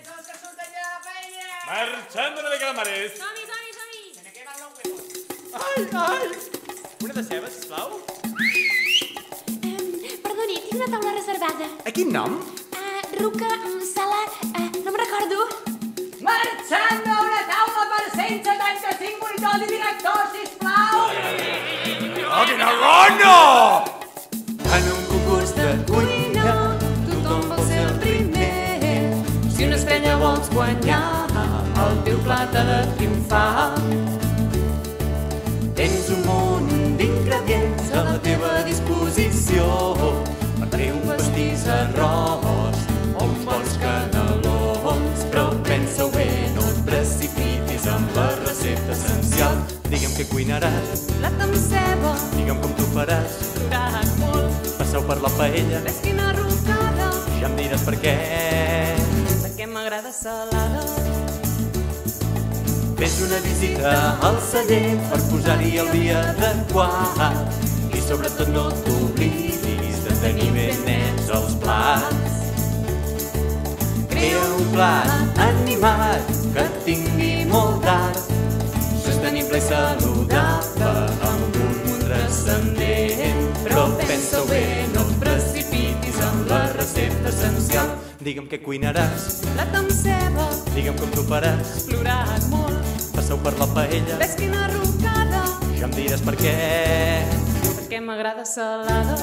són els que surten ja de la paella? Marxant de calamares. Som-hi, som-hi, som-hi! Se me queman los huevos. Ai! Una de ceba, sisplau. Perdoni, tinc una taula reservada. A quin nom? Ruca, sala... no me'n recordo. Marxant d'una taula per 175 monitors i directors, sisplau! Oh, quina gana! En un concurs de cuina tothom vol ser el primer. Si una estrella vols guanyar, el teu plat ha de triomfar. Tens un munt d'ingredients a la teva disposició per fer un pastís arròs o uns bons canelons. Però pensa-ho bé, no et precipitis amb la recepta essencial. Digue'm què cuinaràs, Plat amb ceba, digue'm com t'ho faràs. florat molt, Passeu per la paella, ves quina rocada, ja em diràs per què. perquè m'agrada salada. Fes una visita al celler per posar-hi el vi adequat i sobretot no t'oblidis de tenir ben nets els plats. Crea un plat animat que tingui molt d'art, sostenible i saludable amb un munt transcendent. Però pensa-ho bé, no et precipitis en la recepta essencial. Digue'm què cuinaràs, Plat amb ceba, digue'm com t'ho faràs. florat molt, Passeu per la paella, ves quina rocada, ja em diràs per què. perquè m'agrada salada.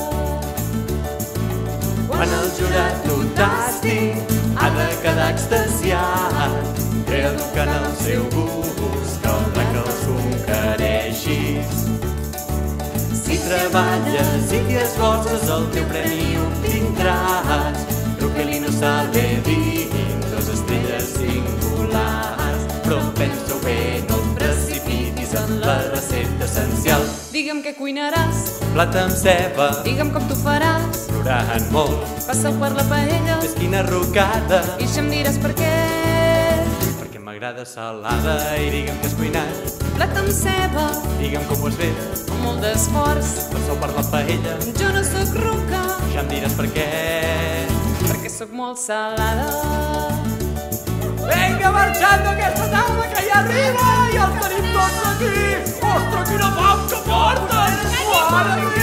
Quan el jurat t'ho tasti, ha de quedar extasiat. Reeducant el seu gust, caldrà que el conquereixis. Si treballes i t'hi esforces, el teu premi obtindràs. Roquelino sabe bien, 2 estrelles singulars. Però pensa-ho bé, no et precipitis en la recepta essencial. Digue'm què cuinaràs, Plat amb ceba, digue'm com t'ho faràs. plorant molt, Passeu per la paella ves quina rocada, i ja em diràs per què. perquè m'agrada salada. I digue'm que has cuinat, Plat amb ceba, digue'm com ho has fet. amb molt d'esforç, Passeu per la paella, jo no sóc ruca, ja em diràs per què. perquè sóc molt salada. Vinga, marxant d'aquesta taula que ja arriba i els tenim tots aquí! Ostres, quina fam que porten! Mare meva!